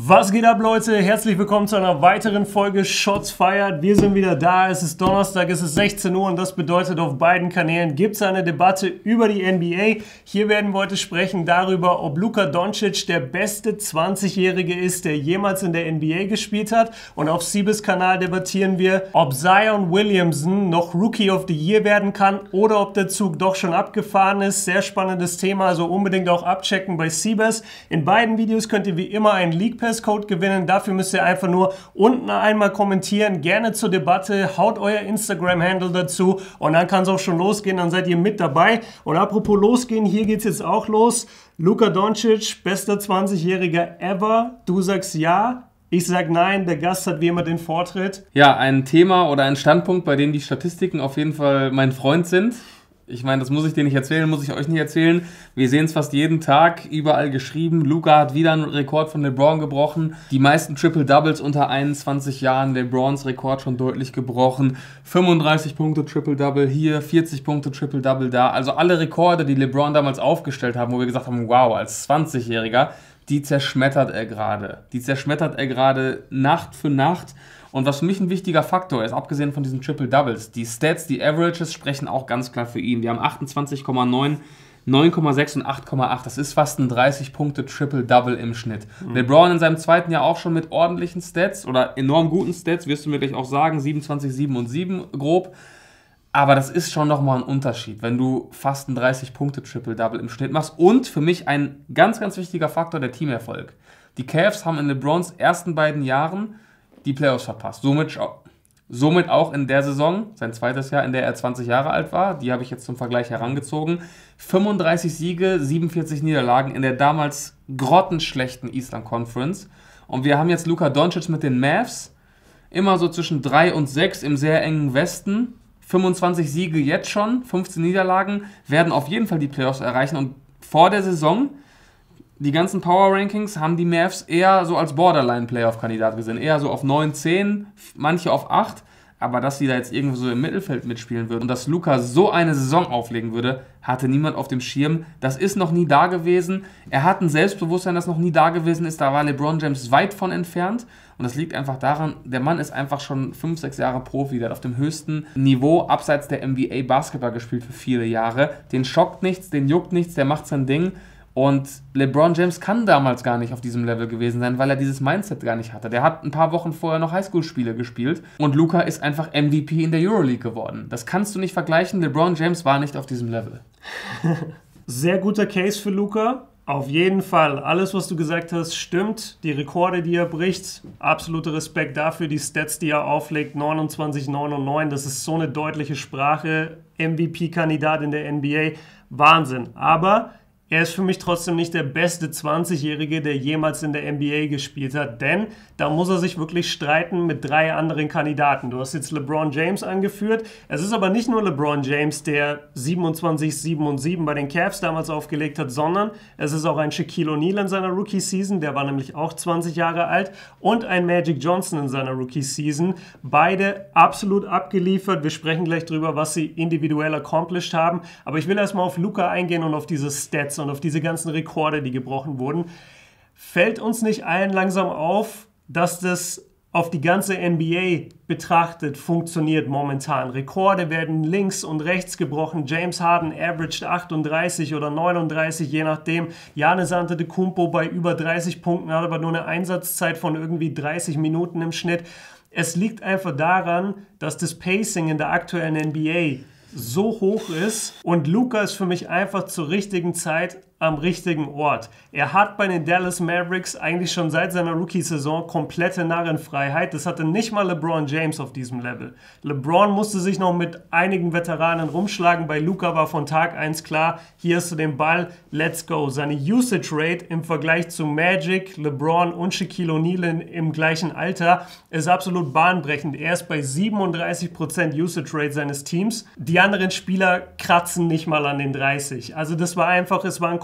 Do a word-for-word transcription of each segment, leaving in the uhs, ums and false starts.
Was geht ab, Leute? Herzlich willkommen zu einer weiteren Folge Shots Fired. Wir sind wieder da. Es ist Donnerstag, es ist sechzehn Uhr und das bedeutet, auf beiden Kanälen gibt es eine Debatte über die N B A. Hier werden wir heute sprechen darüber, ob Luka Doncic der beste zwanzigjährige ist, der jemals in der N B A gespielt hat. Und auf Siebes Kanal debattieren wir, ob Zion Williamson noch Rookie of the Year werden kann oder ob der Zug doch schon abgefahren ist. Sehr spannendes Thema, also unbedingt auch abchecken bei Siebes. In beiden Videos könnt ihr wie immer einen League Code gewinnen. Dafür müsst ihr einfach nur unten einmal kommentieren, gerne zur Debatte, haut euer Instagram-Handle dazu und dann kann es auch schon losgehen, dann seid ihr mit dabei. Und apropos losgehen, hier geht es jetzt auch los. Luka Doncic, bester zwanzigjähriger ever. Du sagst ja, ich sag nein, der Gast hat wie immer den Vortritt. Ja, ein Thema oder ein Standpunkt, bei dem die Statistiken auf jeden Fall mein Freund sind. Ich meine, das muss ich dir nicht erzählen, muss ich euch nicht erzählen. Wir sehen es fast jeden Tag, überall geschrieben. Luka hat wieder einen Rekord von LeBron gebrochen. Die meisten Triple-Doubles unter einundzwanzig Jahren. LeBrons Rekord schon deutlich gebrochen. fünfunddreißig Punkte Triple-Double hier, vierzig Punkte Triple-Double da. Also alle Rekorde, die LeBron damals aufgestellt haben, wo wir gesagt haben, wow, als zwanzigjähriger, die zerschmettert er gerade. Die zerschmettert er gerade Nacht für Nacht. Und was für mich ein wichtiger Faktor ist, abgesehen von diesen Triple-Doubles, die Stats, die Averages sprechen auch ganz klar für ihn. Die haben achtundzwanzig Komma neun, neun Komma sechs und acht Komma acht. Das ist fast ein dreißig Punkte Triple-Double im Schnitt. Mhm. LeBron in seinem zweiten Jahr auch schon mit ordentlichen Stats oder enorm guten Stats, wirst du mir gleich auch sagen, siebenundzwanzig, sieben und sieben grob. Aber das ist schon nochmal ein Unterschied, wenn du fast ein dreißig Punkte Triple-Double im Schnitt machst. Und für mich ein ganz, ganz wichtiger Faktor, der Teamerfolg. Die Cavs haben in LeBrons ersten beiden Jahren die Playoffs verpasst. Somit, somit auch in der Saison, sein zweites Jahr, in der er zwanzig Jahre alt war, die habe ich jetzt zum Vergleich herangezogen, fünfunddreißig Siege, siebenundvierzig Niederlagen in der damals grottenschlechten Eastern Conference. Und wir haben jetzt Luka Doncic mit den Mavs, immer so zwischen drei und sechs im sehr engen Westen, fünfundzwanzig Siege jetzt schon, fünfzehn Niederlagen, werden auf jeden Fall die Playoffs erreichen. Und vor der Saison, die ganzen Power-Rankings haben die Mavs eher so als Borderline-Playoff-Kandidat gesehen. Eher so auf neun, zehn, manche auf acht. Aber dass sie da jetzt irgendwo so im Mittelfeld mitspielen würden und dass Luka so eine Saison auflegen würde, hatte niemand auf dem Schirm. Das ist noch nie da gewesen. Er hat ein Selbstbewusstsein, das noch nie da gewesen ist. Da war LeBron James weit von entfernt. Und das liegt einfach daran, der Mann ist einfach schon fünf, sechs Jahre Profi. Der hat auf dem höchsten Niveau abseits der N B A Basketball gespielt für viele Jahre. Den schockt nichts, den juckt nichts, der macht sein Ding. Und LeBron James kann damals gar nicht auf diesem Level gewesen sein, weil er dieses Mindset gar nicht hatte. Der hat ein paar Wochen vorher noch Highschool-Spiele gespielt und Luka ist einfach M V P in der Euroleague geworden. Das kannst du nicht vergleichen. LeBron James war nicht auf diesem Level. Sehr guter Case für Luka. Auf jeden Fall. Alles, was du gesagt hast, stimmt. Die Rekorde, die er bricht, absoluter Respekt dafür. Die Stats, die er auflegt, neunundzwanzig, neun und neun, das ist so eine deutliche Sprache. M V P-Kandidat in der N B A. Wahnsinn. Aber er ist für mich trotzdem nicht der beste zwanzigjährige, der jemals in der N B A gespielt hat, denn da muss er sich wirklich streiten mit drei anderen Kandidaten. Du hast jetzt LeBron James angeführt. Es ist aber nicht nur LeBron James, der siebenundzwanzig, sieben und sieben bei den Cavs damals aufgelegt hat, sondern es ist auch ein Shaquille O'Neal in seiner Rookie-Season, der war nämlich auch zwanzig Jahre alt, und ein Magic Johnson in seiner Rookie-Season. Beide absolut abgeliefert. Wir sprechen gleich drüber, was sie individuell accomplished haben, aber ich will erstmal auf Luka eingehen und auf diese Stats und auf diese ganzen Rekorde, die gebrochen wurden. Fällt uns nicht allen langsam auf, dass das auf die ganze N B A betrachtet funktioniert momentan? Rekorde werden links und rechts gebrochen. James Harden averaged achtunddreißig oder neununddreißig, je nachdem. Giannis Antetokounmpo bei über dreißig Punkten, hat aber nur eine Einsatzzeit von irgendwie dreißig Minuten im Schnitt. Es liegt einfach daran, dass das Pacing in der aktuellen N B A so hoch ist und Luka ist für mich einfach zur richtigen Zeit am richtigen Ort. Er hat bei den Dallas Mavericks eigentlich schon seit seiner Rookie-Saison komplette Narrenfreiheit. Das hatte nicht mal LeBron James auf diesem Level. LeBron musste sich noch mit einigen Veteranen rumschlagen. Bei Luka war von Tag eins klar, hier hast du den Ball, let's go. Seine Usage Rate im Vergleich zu Magic, LeBron und Shaquille O'Neal im gleichen Alter ist absolut bahnbrechend. Er ist bei siebenunddreißig Prozent Usage Rate seines Teams. Die anderen Spieler kratzen nicht mal an den dreißig. Also das war einfach, es war ein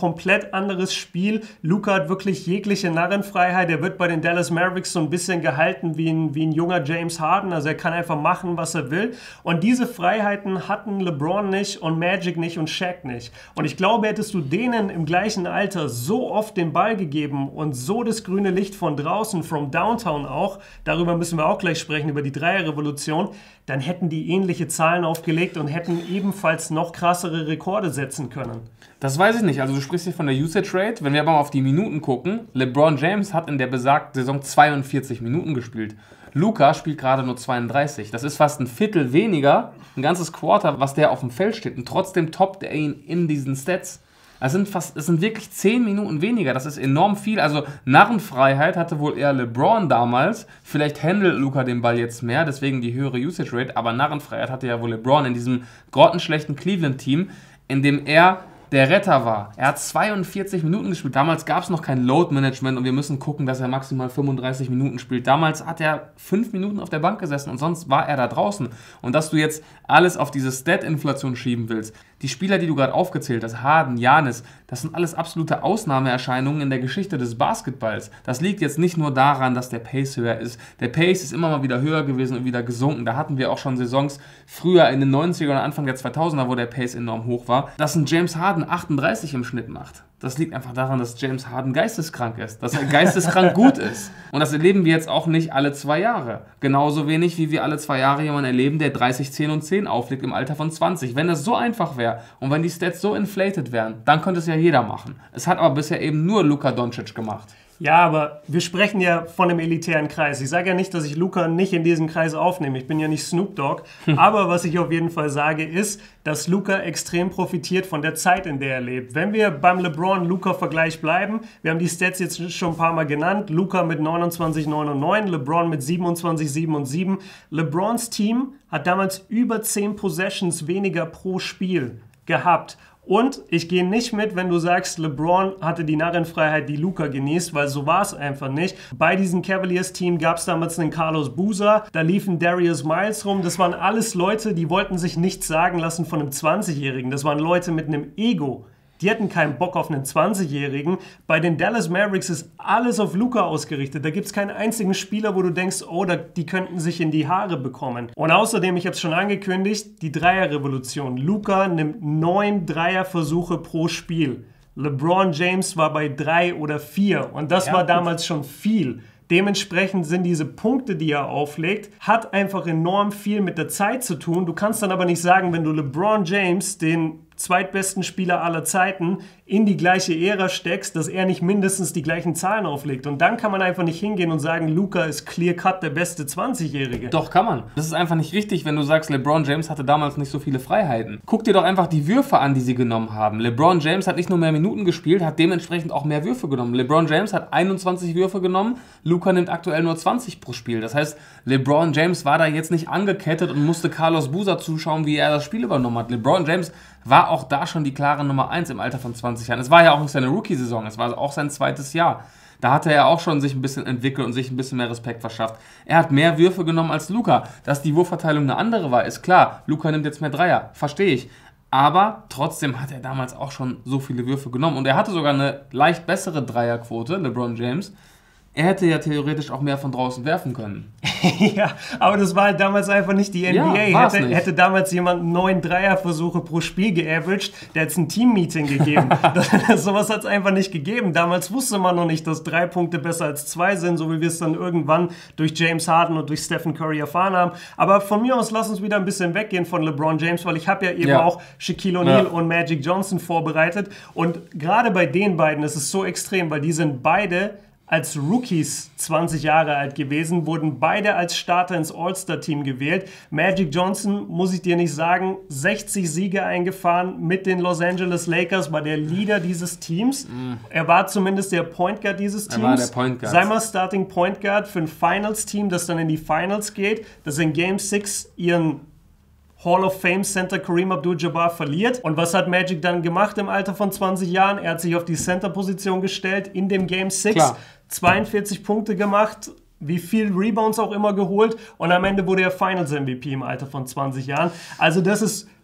komplett anderes Spiel. Luka hat wirklich jegliche Narrenfreiheit. Er wird bei den Dallas Mavericks so ein bisschen gehalten wie ein, wie ein junger James Harden. Also er kann einfach machen, was er will. Und diese Freiheiten hatten LeBron nicht und Magic nicht und Shaq nicht. Und ich glaube, hättest du denen im gleichen Alter so oft den Ball gegeben und so das grüne Licht von draußen, from downtown auch, darüber müssen wir auch gleich sprechen, über die Dreierrevolution, dann hätten die ähnliche Zahlen aufgelegt und hätten ebenfalls noch krassere Rekorde setzen können. Das weiß ich nicht. Also du sprichst hier von der Usage Rate. Wenn wir aber mal auf die Minuten gucken, LeBron James hat in der besagten Saison zweiundvierzig Minuten gespielt. Luka spielt gerade nur zweiunddreißig. Das ist fast ein Viertel weniger, ein ganzes Quarter, was der auf dem Feld steht. Und trotzdem toppt er ihn in diesen Stats. Es sind, fast, es sind wirklich zehn Minuten weniger. Das ist enorm viel. Also Narrenfreiheit hatte wohl eher LeBron damals. Vielleicht handelt Luka den Ball jetzt mehr, deswegen die höhere Usage Rate. Aber Narrenfreiheit hatte ja wohl LeBron in diesem grottenschlechten Cleveland-Team, in dem er der Retter war. Er hat zweiundvierzig Minuten gespielt. Damals gab es noch kein Load-Management und wir müssen gucken, dass er maximal fünfunddreißig Minuten spielt. Damals hat er fünf Minuten auf der Bank gesessen und sonst war er da draußen. Und dass du jetzt alles auf diese Stat-Inflation schieben willst, die Spieler, die du gerade aufgezählt hast, Harden, Giannis, das sind alles absolute Ausnahmeerscheinungen in der Geschichte des Basketballs. Das liegt jetzt nicht nur daran, dass der Pace höher ist. Der Pace ist immer mal wieder höher gewesen und wieder gesunken. Da hatten wir auch schon Saisons früher in den neunzigern und Anfang der zweitausender, wo der Pace enorm hoch war, dass ein James Harden achtunddreißig im Schnitt macht. Das liegt einfach daran, dass James Harden geisteskrank ist, dass er geisteskrank gut ist. Und das erleben wir jetzt auch nicht alle zwei Jahre. Genauso wenig, wie wir alle zwei Jahre jemanden erleben, der dreißig, zehn und zehn auflegt im Alter von zwanzig. Wenn das so einfach wäre und wenn die Stats so inflated wären, dann könnte es ja jeder machen. Es hat aber bisher eben nur Luka Doncic gemacht. Ja, aber wir sprechen ja von einem elitären Kreis. Ich sage ja nicht, dass ich Luka nicht in diesen Kreis aufnehme. Ich bin ja nicht Snoop Dogg. Aber was ich auf jeden Fall sage, ist, dass Luka extrem profitiert von der Zeit, in der er lebt. Wenn wir beim LeBron-Luka-Vergleich bleiben, wir haben die Stats jetzt schon ein paar Mal genannt. Luka mit neunundzwanzig, neun und neun, LeBron mit siebenundzwanzig, sieben und sieben. LeBrons Team hat damals über zehn Possessions weniger pro Spiel gehabt. Und ich gehe nicht mit, wenn du sagst, LeBron hatte die Narrenfreiheit, die Luka genießt, weil so war es einfach nicht. Bei diesem Cavaliers-Team gab es damals einen Carlos Boozer, da liefen Darius Miles rum. Das waren alles Leute, die wollten sich nichts sagen lassen von einem zwanzigjährigen. Das waren Leute mit einem Ego. Die hatten keinen Bock auf einen zwanzigjährigen. Bei den Dallas Mavericks ist alles auf Luka ausgerichtet. Da gibt es keinen einzigen Spieler, wo du denkst, oh, da, die könnten sich in die Haare bekommen. Und außerdem, ich habe es schon angekündigt, die Dreierrevolution. Luka nimmt neun Dreierversuche pro Spiel. LeBron James war bei drei oder vier. Und das ja, war damals schon viel. Dementsprechend sind diese Punkte, die er auflegt, hat einfach enorm viel mit der Zeit zu tun. Du kannst dann aber nicht sagen, wenn du LeBron James, den zweitbesten Spieler aller Zeiten, in die gleiche Ära steckst, dass er nicht mindestens die gleichen Zahlen auflegt. Und dann kann man einfach nicht hingehen und sagen, Luka ist clear-cut der beste zwanzigjährige. Doch, kann man. Das ist einfach nicht richtig, wenn du sagst, LeBron James hatte damals nicht so viele Freiheiten. Guck dir doch einfach die Würfe an, die sie genommen haben. LeBron James hat nicht nur mehr Minuten gespielt, hat dementsprechend auch mehr Würfe genommen. LeBron James hat einundzwanzig Würfe genommen, Luka nimmt aktuell nur zwanzig pro Spiel. Das heißt, LeBron James war da jetzt nicht angekettet und musste Carlos Boozer zuschauen, wie er das Spiel übernommen hat. LeBron James war auch da schon die klare Nummer eins im Alter von zwanzig Jahren. Es war ja auch nicht seine Rookie-Saison, es war auch sein zweites Jahr. Da hatte er auch schon sich ein bisschen entwickelt und sich ein bisschen mehr Respekt verschafft. Er hat mehr Würfe genommen als Luka. Dass die Wurfverteilung eine andere war, ist klar. Luka nimmt jetzt mehr Dreier, verstehe ich. Aber trotzdem hat er damals auch schon so viele Würfe genommen. Und er hatte sogar eine leicht bessere Dreierquote, LeBron James. Er hätte ja theoretisch auch mehr von draußen werfen können. Ja, aber das war halt damals einfach nicht die N B A. Ja, hätte, nicht. hätte damals jemand neun Dreierversuche pro Spiel geaveraged, der hat ein Team-Meeting gegeben. das, sowas hat es einfach nicht gegeben. Damals wusste man noch nicht, dass drei Punkte besser als zwei sind, so wie wir es dann irgendwann durch James Harden und durch Stephen Curry erfahren haben. Aber von mir aus, lass uns wieder ein bisschen weggehen von LeBron James, weil ich habe ja eben ja. auch Shaquille O'Neal ja. und Magic Johnson vorbereitet. Und gerade bei den beiden ist es so extrem, weil die sind beide als Rookies zwanzig Jahre alt gewesen, wurden beide als Starter ins All-Star-Team gewählt. Magic Johnson, muss ich dir nicht sagen, sechzig Siege eingefahren mit den Los Angeles Lakers, war der Leader dieses Teams. Mm. Er war zumindest der Point Guard dieses Teams. Er war der Point Guard. Sei mal Starting Point Guard für ein Finals-Team, das dann in die Finals geht, das in Game sechs ihren Hall of Fame Center Kareem Abdul-Jabbar verliert. Und was hat Magic dann gemacht im Alter von zwanzig Jahren? Er hat sich auf die Center-Position gestellt in dem Game sechs, zweiundvierzig Punkte gemacht, wie viel Rebounds auch immer geholt und am Ende wurde er Finals-M V P im Alter von zwanzig Jahren. Also das ist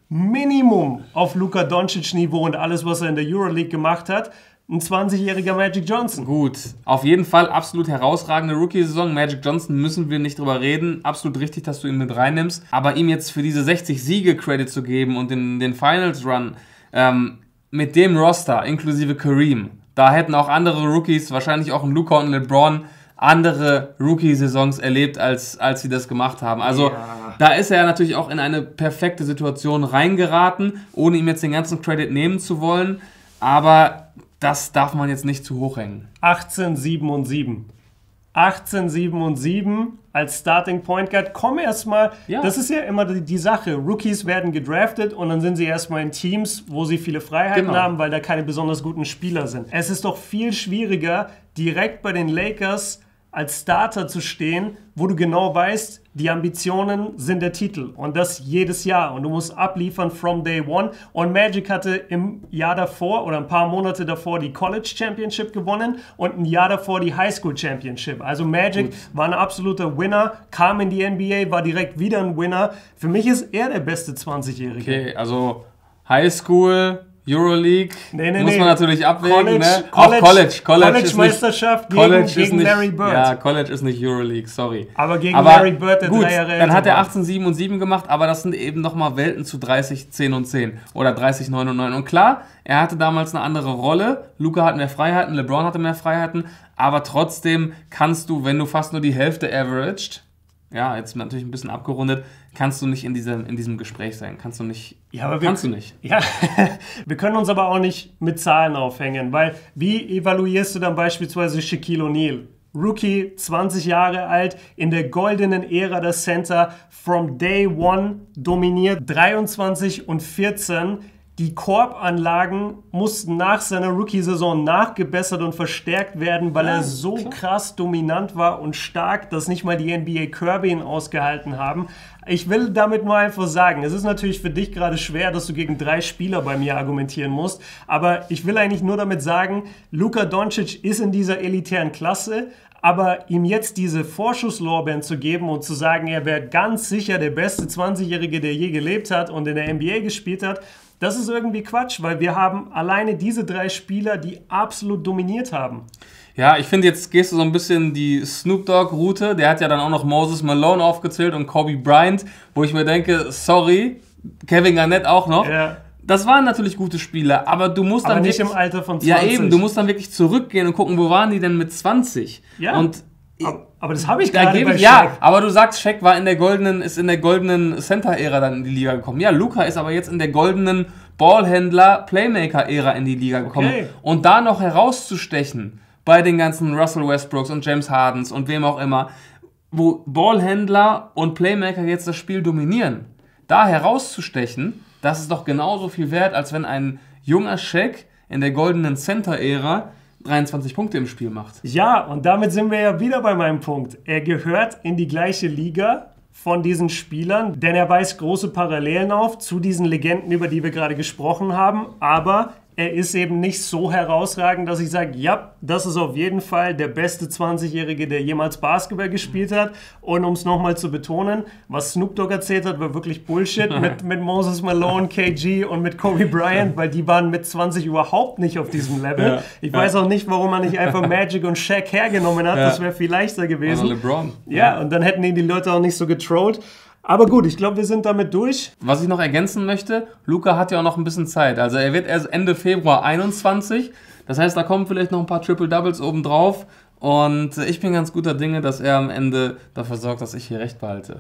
Minimum auf Luka Doncic-Niveau und alles, was er in der Euroleague gemacht hat, ein zwanzigjähriger Magic Johnson. Gut, auf jeden Fall absolut herausragende Rookie-Saison. Magic Johnson müssen wir nicht drüber reden. Absolut richtig, dass du ihn mit reinnimmst. Aber ihm jetzt für diese sechzig Siege Credit zu geben und den, den Finals-Run ähm, mit dem Roster, inklusive Kareem, da hätten auch andere Rookies, wahrscheinlich auch ein Luka und LeBron, andere Rookie-Saisons erlebt, als, als sie das gemacht haben. Also ja. Da ist er natürlich auch in eine perfekte Situation reingeraten, ohne ihm jetzt den ganzen Credit nehmen zu wollen. Aber das darf man jetzt nicht zu hoch hängen. achtzehn, sieben und sieben. achtzehn, sieben und sieben als Starting Point Guard. Komm erstmal, ja. Das ist ja immer die, die Sache. Rookies werden gedraftet und dann sind sie erstmal in Teams, wo sie viele Freiheiten genau. haben, weil da keine besonders guten Spieler sind. Es ist doch viel schwieriger, direkt bei den Lakers als Starter zu stehen, wo du genau weißt, die Ambitionen sind der Titel und das jedes Jahr und du musst abliefern from day one und Magic hatte im Jahr davor oder ein paar Monate davor die College Championship gewonnen und ein Jahr davor die High School Championship. Also Magic Gut. war ein absoluter Winner, kam in die N B A, war direkt wieder ein Winner. Für mich ist er der beste zwanzigjährige. Okay, also High School, Euroleague, nee, nee, muss man nee. natürlich abwägen. College, ne? College, Auch College. College, College Meisterschaft gegen, gegen, College gegen nicht, Larry Bird. Ja, College ist nicht Euroleague, sorry. Aber gegen aber Larry Bird, der gut, drei Jahre älter dann hat er war. achtzehn, sieben und sieben gemacht, aber das sind eben nochmal Welten zu dreißig, zehn und zehn oder dreißig, neun und neun. Und klar, er hatte damals eine andere Rolle. Luka hat mehr Freiheiten, LeBron hatte mehr Freiheiten, aber trotzdem kannst du, wenn du fast nur die Hälfte averaged, ja, jetzt natürlich ein bisschen abgerundet, kannst du nicht in diesem, in diesem Gespräch sein. Kannst du nicht. Ja, aber kannst wir, du nicht. Ja, wir können uns aber auch nicht mit Zahlen aufhängen, weil wie evaluierst du dann beispielsweise Shaquille O'Neal? Rookie, zwanzig Jahre alt, in der goldenen Ära der Center, from day one dominiert, dreiundzwanzig und vierzehn. Die Korbanlagen mussten nach seiner Rookie-Saison nachgebessert und verstärkt werden, weil ja, er so klar. krass dominant war und stark, dass nicht mal die N B A Kirby ihn ausgehalten haben. Ich will damit nur einfach sagen, es ist natürlich für dich gerade schwer, dass du gegen drei Spieler bei mir argumentieren musst, aber ich will eigentlich nur damit sagen, Luka Doncic ist in dieser elitären Klasse, aber ihm jetzt diese Vorschusslorbeeren zu geben und zu sagen, er wäre ganz sicher der beste zwanzigjährige, der je gelebt hat und in der N B A gespielt hat, das ist irgendwie Quatsch, weil wir haben alleine diese drei Spieler, die absolut dominiert haben. Ja, ich finde, jetzt gehst du so ein bisschen die Snoop Dogg-Route. Der hat ja dann auch noch Moses Malone aufgezählt und Kobe Bryant, wo ich mir denke, sorry, Kevin Garnett auch noch. Ja. Das waren natürlich gute Spieler, aber du musst aber dann nicht wirklich, im Alter von zwanzig. Ja eben, du musst dann wirklich zurückgehen und gucken, wo waren die denn mit zwanzig? Ja, und aber, aber das habe ich da gerade bei Shaq. Ja, aber du sagst, Shaq war in der goldenen, ist in der goldenen Center-Ära dann in die Liga gekommen. Ja, Luka ist aber jetzt in der goldenen Ballhändler-Playmaker-Ära in die Liga gekommen. Okay. Und da noch herauszustechen bei den ganzen Russell Westbrooks und James Hardens und wem auch immer, wo Ballhändler und Playmaker jetzt das Spiel dominieren, da herauszustechen, das ist doch genauso viel wert, als wenn ein junger Shaq in der goldenen Center-Ära dreiundzwanzig Punkte im Spiel macht. Ja, und damit sind wir ja wieder bei meinem Punkt. Er gehört in die gleiche Liga von diesen Spielern, denn er weist große Parallelen auf zu diesen Legenden, über die wir gerade gesprochen haben, aber er ist eben nicht so herausragend, dass ich sage, ja, das ist auf jeden Fall der beste zwanzigjährige, der jemals Basketball gespielt hat. Und um es nochmal zu betonen, was Snoop Dogg erzählt hat, war wirklich Bullshit mit, mit Moses Malone, K G und mit Kobe Bryant, weil die waren mit zwanzig überhaupt nicht auf diesem Level. Ja, ich weiß ja. auch nicht, warum man nicht einfach Magic und Shaq hergenommen hat. Ja. Das wäre viel leichter gewesen. Oder LeBron. Ja, und dann hätten ihn die Leute auch nicht so getrollt. Aber gut, ich glaube, wir sind damit durch. Was ich noch ergänzen möchte, Luka hat ja auch noch ein bisschen Zeit. Also er wird erst Ende Februar einundzwanzig. Das heißt, da kommen vielleicht noch ein paar Triple-Doubles obendrauf. Und ich bin ganz guter Dinge, dass er am Ende dafür sorgt, dass ich hier Recht behalte.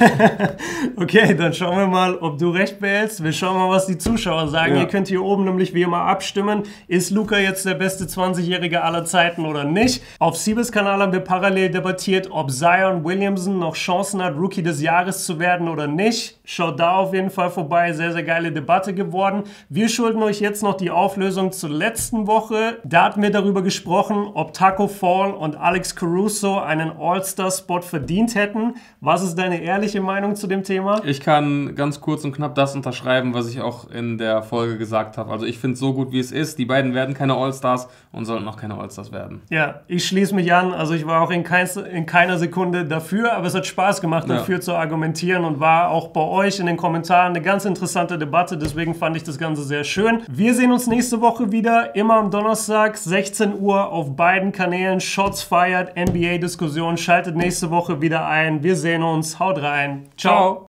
Okay, dann schauen wir mal, ob du Recht behältst. Wir schauen mal, was die Zuschauer sagen. Ja. Ihr könnt hier oben nämlich wie immer abstimmen. Ist Luka jetzt der beste zwanzigjährige aller Zeiten oder nicht? Auf Siebes Kanal haben wir parallel debattiert, ob Zion Williamson noch Chancen hat, Rookie des Jahres zu werden oder nicht. Schaut da auf jeden Fall vorbei. Sehr, sehr geile Debatte geworden. Wir schulden euch jetzt noch die Auflösung zur letzten Woche. Da hatten wir darüber gesprochen, ob Taco Fall Paul und Alex Caruso einen All-Star-Spot verdient hätten. Was ist deine ehrliche Meinung zu dem Thema? Ich kann ganz kurz und knapp das unterschreiben, was ich auch in der Folge gesagt habe. Also ich finde es so gut, wie es ist. Die beiden werden keine All-Stars und sollten auch keine All-Stars werden. Ja, ich schließe mich an. Also ich war auch in, kein, in keiner Sekunde dafür, aber es hat Spaß gemacht, Ja. dafür zu argumentieren und war auch bei euch in den Kommentaren eine ganz interessante Debatte. Deswegen fand ich das Ganze sehr schön. Wir sehen uns nächste Woche wieder, immer am Donnerstag, sechzehn Uhr auf beiden Kanälen. Shots fired, N B A-Diskussion. Schaltet nächste Woche wieder ein. Wir sehen uns. Haut rein. Ciao. Ciao.